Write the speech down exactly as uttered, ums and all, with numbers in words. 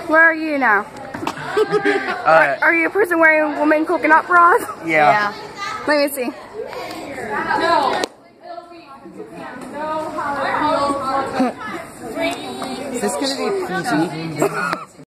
Where are you now? uh, are, are you a person wearing woman coconut bras? Yeah. Yeah. Let me see. No. Is this gonna be P G?